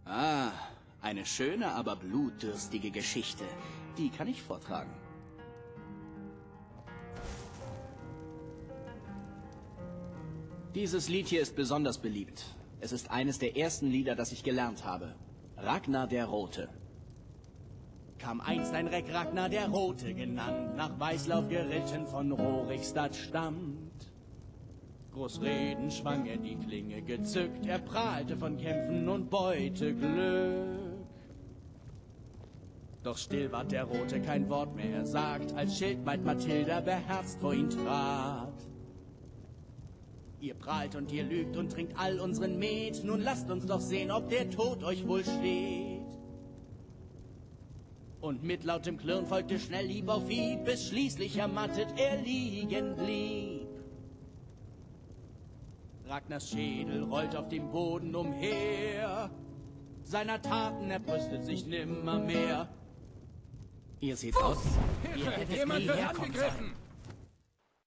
Ah, eine schöne, aber blutdürstige Geschichte. Die kann ich vortragen. Dieses Lied hier ist besonders beliebt. Es ist eines der ersten Lieder, das ich gelernt habe. Ragnar der Rote. Kam einst ein Reck Ragnar der Rote genannt, nach Weißlauf geritten von Rorikstadt stammt. Groß reden schwang er die Klinge gezückt, er prahlte von Kämpfen und Beuteglück. Doch still ward der Rote, kein Wort mehr er sagt, als Schildmaid Mathilda beherzt vor ihn trat. Ihr prahlt und ihr lügt und trinkt all unseren Met, nun lasst uns doch sehen, ob der Tod euch wohl steht. Und mit lautem Klirren folgte schnell Hieb auf Hieb, bis schließlich ermattet er liegen blieb. Ragnars Schädel rollt auf dem Boden umher, seiner Taten er brüstet sich nimmermehr. Ihr seht aus, Hilfe! Jemand wird angegriffen!